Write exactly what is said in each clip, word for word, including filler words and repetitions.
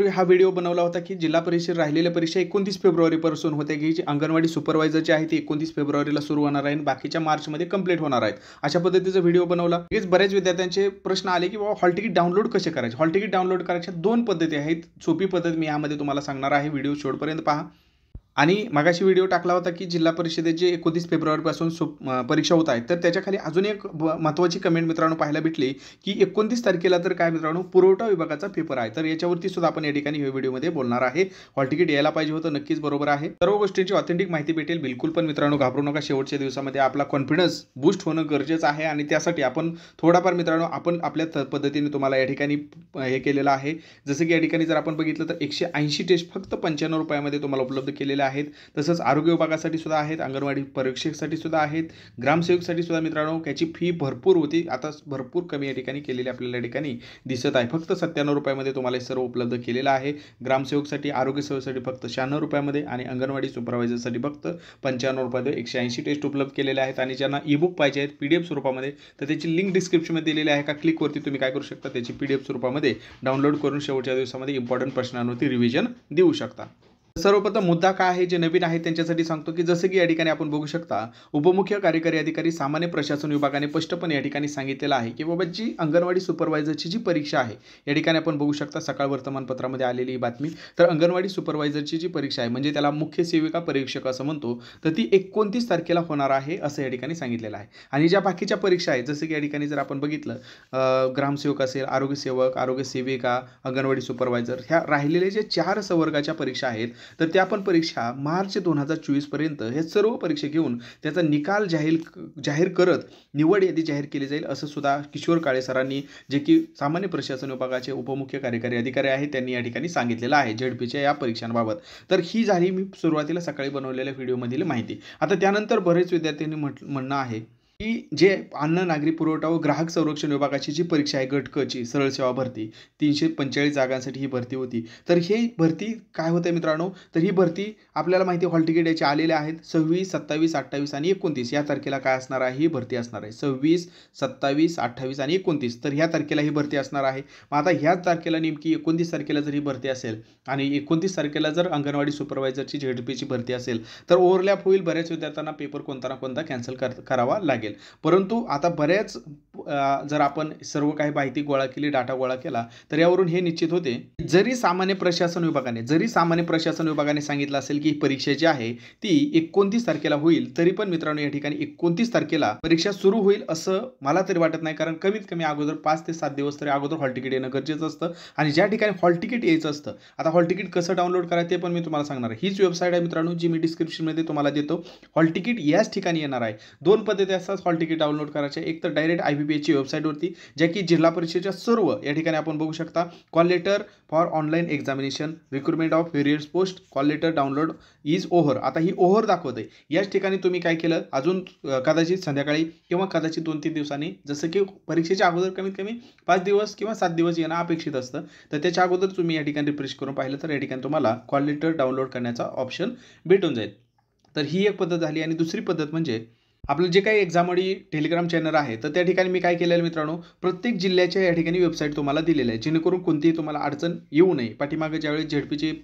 यापूर्वी हा व्हिडिओ बनवला होता की जिल्हा परिषद राहिलेल्या परीक्षा एकोणतीस फेब्रुवारीपासून होत्या की जी अंगणवाडी सुपरवायझरची आहे ती एकोणतीस फेब्रुवारीला सुरू होणार आहे आणि बाकीच्या मार्चमध्ये कंप्लीट होणार आहेत. अशा पद्धतीचा व्हिडिओ बनवला. हेच बऱ्याच विद्यार्थ्यांचे प्रश्न आले की बाबा हॉल तिकीट डाउनलोड कसे करायचे. हॉल तिकीट डाउनलोड करायच्या दोन पद्धती आहेत. सोपी पद्धत मी यामध्ये तुम्हाला सांगणार आहे. व्हिडिओ शेवटपर्यंत पहा. आणि मागाशी व्हिडिओ टाकला होता की जिल्हा परिषदेचे एकोणतीस फेब्रुवारीपासून परीक्षा होत आहेत. तर त्याच्याखाली अजून एक महत्त्वाची कमेंट मित्रांनो पाहायला भेटली की एकोणतीस तारखेला तर काय मित्रांनो पुरवठा विभागाचा पेपर आहे. तर याच्यावरती सुद्धा आपण या ठिकाणी या व्हिडिओमध्ये बोलणार आहे. हॉल तिकीट यायला पाहिजे होतं, नक्कीच बरोबर आहे. सर्व गोष्टींची ऑथेंटिक माहिती भेटेल. बिलकुल पण मित्रांनो घाबरू नका. शेवटच्या दिवसामध्ये आपला कॉन्फिडन्स बूस्ट होणं गरजेचं आहे आणि त्यासाठी आपण थोडाफार मित्रांनो आपण आपल्या पद्धतीने तुम्हाला या ठिकाणी हे केलेलं आहे. जसं की या ठिकाणी जर आपण बघितलं तर एकशे ऐंशी टेस्ट फक्त पंच्याण्णव रुपयामध्ये तुम्हाला उपलब्ध केलेले आहेत. तसंच आरोग्य विभागासाठी सुद्धा आहेत, अंगणवाडी परीक्षेसाठी सुद्धा आहेत, ग्रामसेवकसाठी सुद्धा मित्रांनो त्याची फी भरपूर होती. आता भरपूर कमी या ठिकाणी केलेली आपल्याला या ठिकाणी दिसत आहे. फक्त सत्त्याण्णव रुपयामध्ये तुम्हाला हे सर्व उपलब्ध केलेलं आहे. ग्रामसेवकसाठी आरोग्य सेवेसाठी फक्त शहाण्णव रुपयामध्ये आणि अंगणवाडी सुपरवायझरसाठी फक्त पंच्याण्णव रुपयामध्ये एकशे ऐंशी टेस्ट उपलब्ध केलेले आहेत. आणि ज्यांना ई बुक पाहिजे आहेत पी डी एफ स्वरूपामध्ये तर त्याची लिंक डिस्क्रिप्शनमध्ये दिलेली आहे. का क्लिकवरती तुम्ही काय करू शकता त्याची पी डी एफ स्वरूपामध्ये डाउनलोड करून शेवटच्या दिवसामध्ये इम्पॉर्टंट प्रश्नांवरती रिव्हिजन देऊ शकता. सर्वप्रथम मुद्दा काय आहे जे नवीन आहे त्यांच्यासाठी सांगतो की जसं की या ठिकाणी आपण बघू शकता उपमुख्य कार्यकारी अधिकारी सामान्य प्रशासन विभागाने स्पष्टपणे या ठिकाणी सांगितलेलं आहे की बाबा जी अंगणवाडी सुपरवायझरची जी परीक्षा आहे या ठिकाणी आपण बघू शकता सकाळ वर्तमानपत्रामध्ये आलेली ही बातमी. तर अंगणवाडी सुपरवायझरची जी परीक्षा आहे म्हणजे त्याला मुख्य सेविका परीक्षक असं म्हणतो तर ती एकोणतीस तारखेला होणार आहे असं या ठिकाणी सांगितलेलं आहे. आणि ज्या बाकीच्या परीक्षा आहेत जसं की या ठिकाणी जर आपण बघितलं ग्रामसेवक असेल, आरोग्य सेवक, आरोग्य सेविका, अंगणवाडी सुपरवायझर ह्या राहिलेले जे चार संवर्गाच्या परीक्षा आहेत तर त्या पण परीक्षा मार्च दोन हजार चोवीस पर्यंत हे सर्व परीक्षा घेऊन त्याचा निकाल जाहीर जाहीर करत निवड यादी जाहीर केली जाईल असं सुद्धा किशोर काळे सरांनी जे की सामान्य प्रशासन विभागाचे उपमुख्य कार्यकारी अधिकारी आहेत त्यांनी या ठिकाणी सांगितलेलं आहे झेडपीच्या या परीक्षांबाबत. तर ही झाली मी सुरुवातीला सकाळी बनवलेल्या व्हिडिओमधील माहिती. आता त्यानंतर बरेच विद्यार्थ्यांनी म्हट म्हणणं आहे की जे अन्न नागरी पुरवठा व ग्राहक संरक्षण विभागाची जी परीक्षा आहे गट क ची सरळ सेवा भरती तीनशे पंचेचाळीस जागांसाठी ही भरती होती. तर ही भरती काय होते मित्रांनो तर ही भरती आपल्याला माहिती हॉल तिकीट याचे आलेले आहेत. सव्वीस सत्तावीस अठ्ठावीस आणि एकोणतीस या तारखेला काय असणार आहे ही भरती असणार आहे. सव्वीस सत्तावीस अठ्ठावीस आणि एकोणतीस तर ह्या तारखेला ही भरती असणार आहे. मग आता ह्याच तारखेला नेमकी एकोणतीस तारखेला जर ही भरती असेल आणि एकोणतीस तारखेला जर अंगणवाडी सुपरवायझरची झेडपीची भरती असेल तर ओव्हरलॅप होईल. बऱ्याच विद्यार्थ्यांना पेपर कोणता ना कोणता कॅन्सल कर करावा लागेल. परंतु आता बऱ्याच जर आपण सर्व काही माहिती गोळा केली डाटा गोळा केला तर यावरून हे निश्चित होते जरी सामान्य प्रशासन विभागाने जरी सामान्य प्रशासन विभागाने सांगितलं असेल की ही परीक्षा जी आहे ती एकोणतीस तारखेला होईल तरी पण मित्रांनो या ठिकाणी एकोणतीस तारखेला परीक्षा सुरू होईल असं मला तरी वाटत नाही. कारण कमीत कमी अगोदर पाच ते सात दिवस तरी अगोदर हॉल तिकीट येणं गरजेचं असतं. आणि ज्या ठिकाणी हॉल तिकीट यायचं असतं आता हॉल तिकीट कसं डाउनलोड करायचं ते पण मी तुम्हाला सांगणार आहे. हीच वेबसाईट आहे मित्रांनो जी मी डिस्क्रिप्शनमध्ये तुम्हाला देतो. हॉल तिकीट याच ठिकाणी येणार आहे. दोन पद्धती असतात हॉल तिकीट डाउनलोड करायचे. एक तर डायरेक्ट आय बी पी एसची वेबसाईटवरती ज्या की जिल्हा परिषदेच्या सर्व या ठिकाणी आपण बघू शकता call letter for online examination recruitment of various post call letter download is over. आता ही ओव्हर दाखवते. याच ठिकाणी तुम्ही काय केलं अजून कदाचित संध्याकाळी किंवा कदाचित दोन तीन दिवसांनी जसं की परीक्षेच्या अगोदर कमीत कमी पाच दिवस किंवा सात दिवस येणं अपेक्षित असतं तर त्याच्या अगोदर तुम्ही या ठिकाणी रिफ्रेश करून पाहिलं तर या ठिकाणी तुम्हाला कॉल लेटर डाउनलोड करण्याचा ऑप्शन भेटून जाईल. तर ही एक पद्धत झाली. आणि दुसरी पद्धत म्हणजे आपलं जे काही एक्झामडी टेलिग्राम चॅनल आहे तर त्या ठिकाणी मी काय केलेलं मित्रांनो प्रत्येक जिल्ह्याच्या या ठिकाणी वेबसाईट तुम्हाला दिलेलं आहे जेणेकरून कोणतीही तुम्हाला अडचण येऊ नये. पाठीमागे ज्यावेळेस झेडपीचे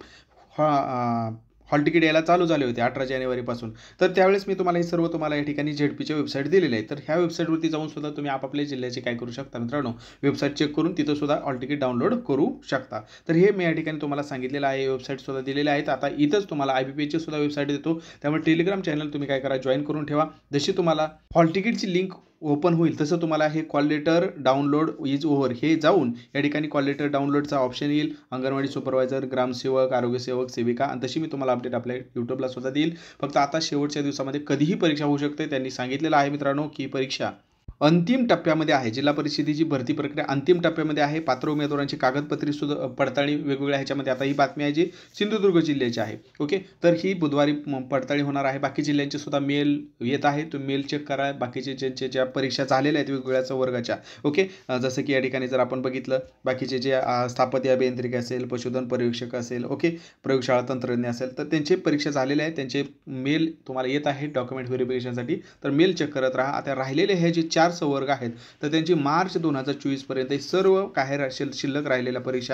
हॉल तिकीट यायला चालू झाले होते अठरा जानेवारीपासून तर त्यावेळेस मी तुम्हाला हे सर्व तुम्हाला या ठिकाणी झेडपीच्या वेबसाईट दिलेले आहे. तर ह्या वेबसाईटवरती जाऊन सुद्धा तुम्ही आपापल्या जिल्ह्याचे काय करू शकता मित्रांनो वेबसाईट चेक करून तिथं सुद्धा हॉल तिकीट डाउनलोड करू शकता. तर हे मी या ठिकाणी तुम्हाला सांगितलेलं आहे. वेबसाईट सुद्धा दिलेल्या आहेत. आता इथंच तुम्हाला आय बी पी एसची सुद्धा वेबसाईट देतो त्यामुळे टेलिग्राम चॅनल तुम्ही काय करा जॉईन करून ठेवा. जशी तुम्हाला हॉल तिकीटची लिंक ओपन होईल तसं तुम्हाला हे call letter download is over हे जाऊन या ठिकाणी कॉल लेटर डाउनलोडचा ऑप्शन येईल. अंगणवाडी सुपरवायझर, ग्रामसेवक, आरोग्यसेवक, सेविका आणि तशी मी तुम्हाला अपडेट आपल्या यूट्यूबला सुद्धा देईल. फक्त आता शेवटच्या दिवसामध्ये कधीही परीक्षा होऊ शकते. त्यांनी सांगितलेलं आहे मित्रांनो की परीक्षा अंतिम टप्प्यामध्ये आहे. जिल्हा परिषदेची भरती प्रक्रिया अंतिम टप्प्यामध्ये आहे. पात्र उमेदवारांची कागदपत्रे सुद्धा पडताळणी वेगवेगळ्या ह्याच्यामध्ये आता ही बातमी आहे जी सिंधुदुर्ग जिल्ह्याची आहे. ओके तर ही बुधवारी पडताळणी होणार आहे. बाकी जिल्ह्यांचे सुद्धा मेल येत आहे. तुम्ही मेल चेक करा. बाकीचे ज्यांचे ज्या परीक्षा झालेल्या आहेत वेगवेगळ्या वर्गाच्या ओके जसं की या ठिकाणी जर आपण बघितलं बाकीचे जे स्थापत्य अभियांत्रिकी असेल पशुधन पर्यवेक्षक असेल ओके प्रयोगशाळा तंत्रज्ञ असेल तर त्यांचे परीक्षा झालेले आहेत. त्यांचे मेल तुम्हाला येत आहे डॉक्युमेंट व्हेरिफिकेशनसाठी तर मेल चेक करत राहा. आता राहिलेले हे जे चार संवर्ग आहेत तर त्यांची मार्च दोन हजार चोवीस पर्यंत सर्व काही शिल्लक राहिलेल्या परीक्षा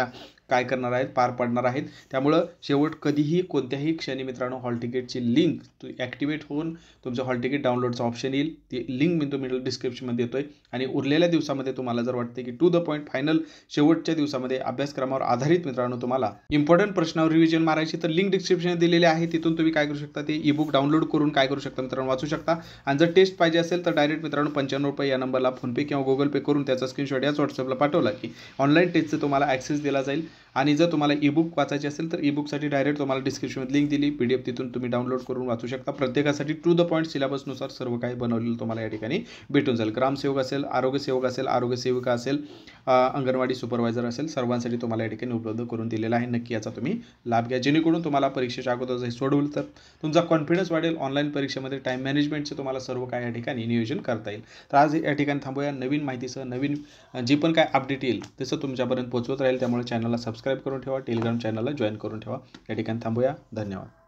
काय करणार आहेत, पार पडणार आहेत. त्यामुळं शेवट कधीही कोणत्याही क्षणी मित्रांनो हॉल तिकीटची लिंक तू ॲक्टिवेट होऊन तुमचं हॉल तिकीट डाउनलोडचं ऑप्शन येईल. ती लिंक मी तुम्ही डिस्क्रिप्शनमध्ये देतोय. आणि उरलेल्या दिवसामध्ये तुम्हाला जर वाटते की टू द पॉईंट फायनल शेवटच्या दिवसामध्ये अभ्यासक्रमावर आधारित मित्रांनो तुम्हाला इम्पॉर्टंट प्रश्नावर रिव्हिजन मारायची, तर लिंक डिस्क्रिप्शन दिलेली आहे. तिथून तुम्ही काय करू शकता, ते ई बुक डाउनलोड करून काय करू शकता मित्रांनो, वाचू शकता. आणि जर टेस्ट पाहिजे असेल तर डायरेक्ट मित्रांनो पंच्याण्णव रुपये या नंबरला फोनपे किंवा गुगल पे करून त्याचा स्क्रीनशॉट याच व्हॉट्सअपला पाठवला की ऑनलाईन टेस्टचं तुम्हाला ॲक्सेस दिला जाईल. आणि जर तुम्हाला ई बुक वाचायची असेल तर ई बुकसाठी डायरेक्ट तुम्हाला डिस्क्रिप्शनमध्ये लिंक दिली, पी डी एफ तिथून तुम्ही डाउनलोड करून वाचू शकता. प्रत्येकासाठी टू द पॉईंट सिलेबसनुसार सर्व काही बनवलेलं तुम्हाला या ठिकाणी भेटून जाईल. ग्रामसेवक असेल, आरोग्यसेवक असेल, आरोग्यसेविका असेल, अंगणवाडी सुपरवायझर असेल, सर्वांसाठी तुम्हाला या ठिकाणी उपलब्ध करून दिलेला आहे. नक्की याचा तुम्ही लाभ घ्या, जेणेकरून तुम्हाला परीक्षेच्या अगोदर जर सोडवलं तर तुमचा कॉन्फिडन्स वाढेल. ऑनलाईन परीक्षेमध्ये टाईम मॅनेजमेंटचे तुम्हाला सर्व काय या ठिकाणी नियोजन करता येईल. तर आज या ठिकाणी थांबूया. नवीन माहितीसह नवीन जी पण काय अपडेट येईल तसं तुमच्यापर्यंत पोहोचवत राहील. त्यामुळे चॅनलला सबस्क्राईब करून ठेवा, टेलिग्राम चॅनलला जॉईन करून ठेवा. या ठिकाणी थांबूया. धन्यवाद.